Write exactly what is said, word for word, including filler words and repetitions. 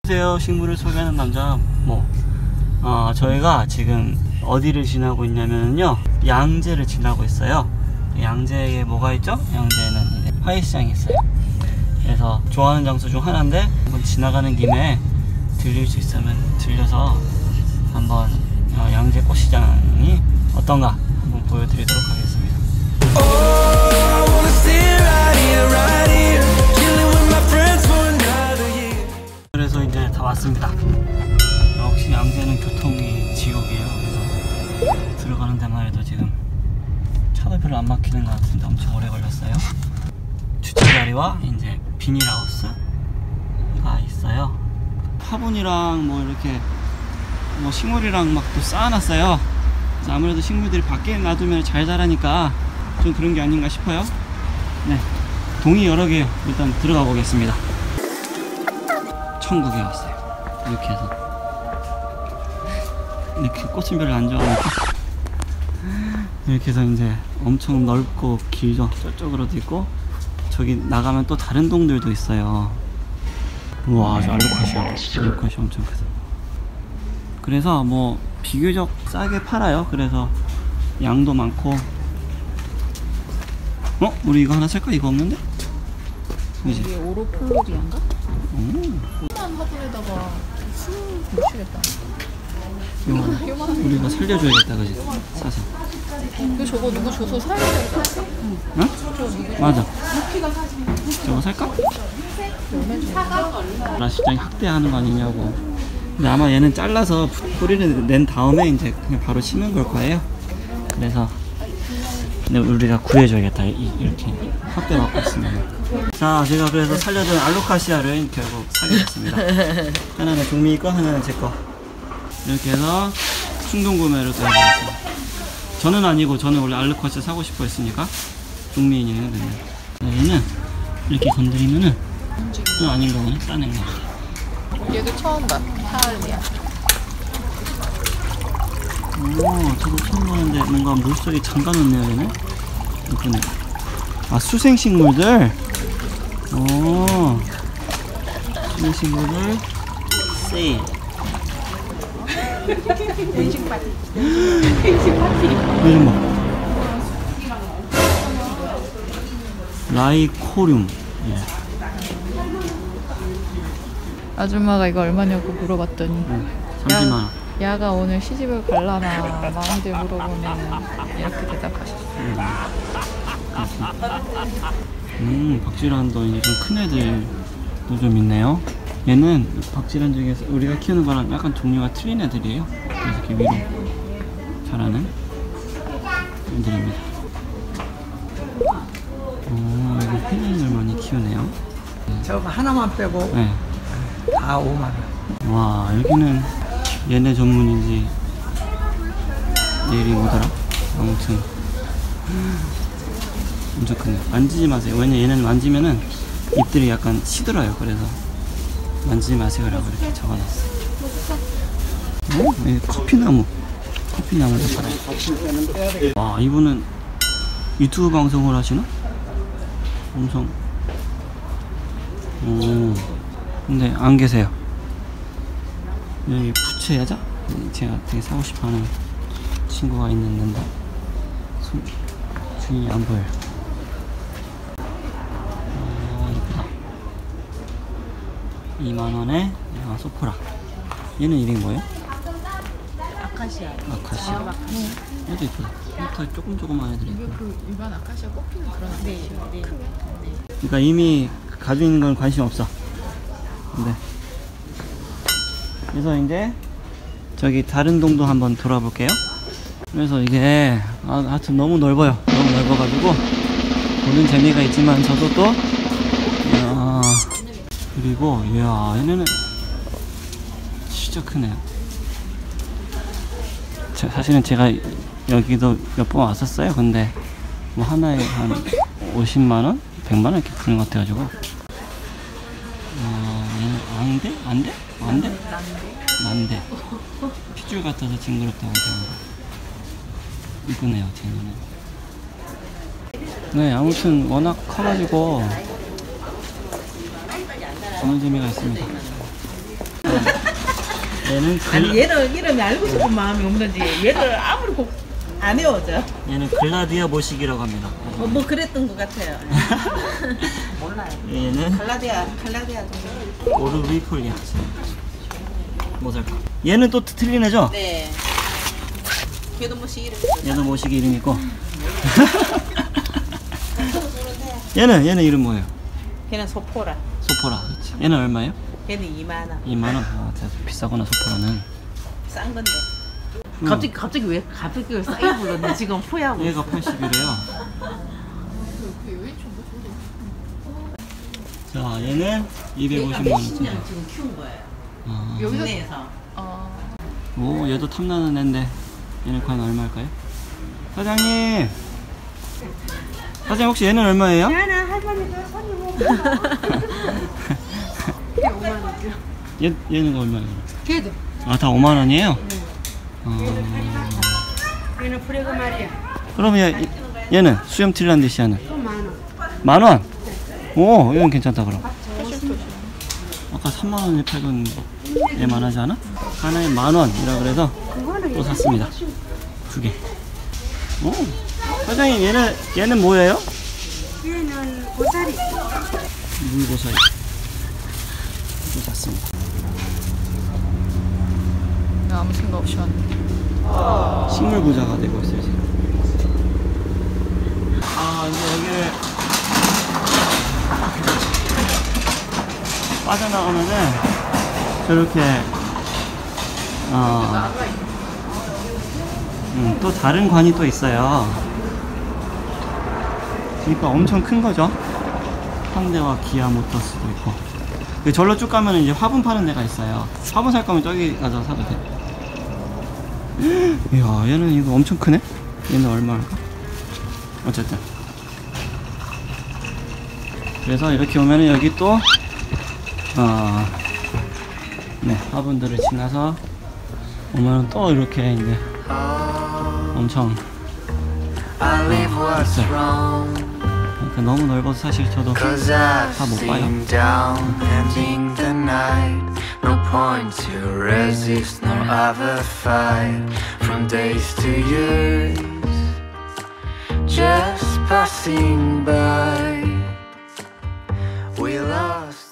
안녕하세요. 식물을 소개하는 남자 뭐 어, 저희가 지금 어디를 지나고 있냐면요, 양재를 지나고 있어요. 양재에 뭐가 있죠? 양재에는 이제 화훼시장이 있어요. 그래서 좋아하는 장소 중 하나인데 한번 지나가는 김에 들릴 수 있으면 들려서 한번 어, 양재 꽃시장이 어떤가 한번 보여드리도록 하겠습니다. 그래서 이제 다 왔습니다. 역시 양재는 교통이 지옥이에요. 그래서 들어가는 데만 해도 지금 차도 별로 안 막히는 것 같은데 엄청 오래 걸렸어요. 주차자리와 이제 비닐하우스가 있어요. 화분이랑 뭐 이렇게 뭐 식물이랑 막 또 쌓아놨어요. 아무래도 식물들이 밖에 놔두면 잘 자라니까 좀 그런 게 아닌가 싶어요. 네, 동이 여러 개요. 일단 들어가 보겠습니다. 천국에 왔어요. 이렇게 해서 이렇게 꽃은 별로 안 좋아하니까 이렇게 해서 이제 엄청 넓고 길죠. 저쪽으로도 있고 저기 나가면 또 다른 동들도 있어요. 우와, 저 알로카시아 알로카시아 엄청 크다. 그래서 뭐 비교적 싸게 팔아요. 그래서 양도 많고. 어? 우리 이거 하나 살까? 이거 없는데? 이게 오로플로비안가? 오. 한 화분에다가 술 묻히겠다. 이거 우리가 살려줘야겠다, 그지? 사서. 이거 저거 누구 줘서 사야 될까? 응? 맞아. 저거 살까? 라시장이 학대하는 거 아니냐고. 근데 아마 얘는 잘라서 뿌리를 낸 다음에 이제 그냥 바로 심은 걸 거예요. 그래서 근데 우리가 구해줘야겠다. 이렇게 학대 받고 있으면. 자, 제가 그래서 살려준 알로카시아를 결국 사게 됐습니다. 하나는 종민이 거, 하나는 제 거. 이렇게 해서 충동 구매를 또 해봤습니다. 저는 아니고, 저는 원래 알로카시아 사고 싶어 했으니까 종민이는 근데 얘는 이렇게 건드리면은 또 아닌 거는 싸낸 거. 얘도 처음 봐. 사알리야. 오, 저거 처음 보는데 뭔가 물속에 잠가놓네요, 얘는. 이쁘네. 아, 수생식물들. 오, 수생식물들 세일. 회식 파티. 회식 파티. 요즘 뭐 라이코륨. 예. 아줌마가 이거 얼마냐고 물어봤더니 응, 삼십만 원. 야가 오늘 시집을 갈라나 마음대로 물어보면 이렇게 대답하셨어요. 음, 음, 박쥐란도 이제 좀 큰 애들도 좀 있네요. 얘는 박쥐란 중에서 우리가 키우는 거랑 약간 종류가 틀린 애들이에요. 그래서 이렇게 위로 자라는 애들입니다. 오, 이거 페닝을 많이 키우네요. 저거 하나만 빼고 네. 다 오만 원. 와, 여기는 얘네 전문인지 얘이 뭐더라? 아무튼 엄청 크네. 만지지 마세요. 왜냐 얘는 만지면은 잎들이 약간 시들어요. 그래서 만지지 마세요 라고 이렇게 적어놨어요. 어? 네, 커피나무 커피나무도 살아요. 와, 이분은 유튜브 방송을 하시나? 엄청. 오, 근데 안 계세요. 여기 부채야자? 제가 되게 사고 싶어하는 친구가 있는데 손, 주인이 안 보여요. 어, 이쁘다. 이만 원에 아, 소포라. 얘는 이름이 뭐예요? 아카시아. 아카시아. 아, 네. 얘도 이쁘다. 다 조금 조금만 애들이. 이게 그 일반 아카시아 꽃피는 그런 아카시아. 네. 크게. 네. 그러니까 이미 가지고 있는 건 관심 없어. 근데 그래서 이제 저기 다른 동도 한번 돌아볼게요. 그래서 이게 아, 하여튼 너무 넓어요. 너무 넓어가지고 보는 재미가 있지만 저도 또 아, 그리고 이야, 얘네는 진짜 크네요. 제, 사실은 제가 여기도 몇 번 왔었어요. 근데 뭐 하나에 한 오십만 원? 백만 원 이렇게 부는 것 같아가지고. 어, 얘는 안 돼? 안 돼? 안 돼? 난데. 핏줄 같아서 징그럽다고 생각해요. 이쁘네요, 제 눈에. 네, 아무튼 워낙 커가지고 보는 재미가 있습니다. 얘는 글, 아니 얘를 이름이 알고 싶은 마음이 없는지 얘를 아무리 고, 안 외워져. 얘는 글라디아 모식이라고 합니다. 뭐, 뭐 그랬던 것 같아요. 몰라요. 얘는 칼라디아, 칼라디아 정도. 오르비폴리아 모살까. 얘는 또 틀린 애죠? 네. 걔도 뭐시 이름. 얘도 모식 이름이고. 얘는 얘는 이름 뭐예요? 걔는 소포라. 소포라. 그렇지. 얘는 얼마예요? 걔는 이만 원. 이만 원. 아, 진짜 비싸구나 소포라는. 싼 건데. 응. 갑자기 갑자기 왜 갑자기 왜 싸게 불렀네 지금 포야고. 얘가 팔십이래요. 자, 얘는 이백오십만 원짜리. 지금 키운 거예요. 아. 국내에서. 어, 오, 얘도 탐나는 애인데 얘는 과연 얼마일까요? 사장님! 사장님 혹시 얘는 얼마예요? 나는 할머니가 손이 못 얘, 얘는 얼마예요? 걔도. 아, 다 오만 원이에요? 어... 얘는 프레그 말이야. 그럼 얘, 얘는 수염 틸란디시아는? 만 원. 만 원? 오, 이건 괜찮다 그럼. 아까 삼만 원에 팔던 거 얘만 하지 않아? 하나에 만 원이라 그래서 또 샀습니다. 두 개. 오, 사장님 얘는 얘는 뭐예요? 얘는 고사리. 물고사리. 또 샀습니다. 나 아무 생각 없이 왔네. 식물 부자가 되고 있어요 지금. 아 이제 여기를 빠져나가면은 저렇게 어, 음, 또 다른 관이 또 있어요. 그러니까 엄청 큰 거죠. 현대와 기아 모터스도 있고. 그 절로 쭉 가면 이제 화분 파는 데가 있어요. 화분 살 거면 저기 가서 사도 돼. 이야, 얘는 이거 엄청 크네? 얘는 얼마일까? 어쨌든. 그래서 이렇게 오면은 여기 또, 어, 네, 화분들을 지나서 오면은 또 이렇게 이제 엄청 있어요. 그러니까 너무 넓어서 사실 저도 다 못 봐요. No point to resist, nor ever fight. From days to years, just passing by. We lost.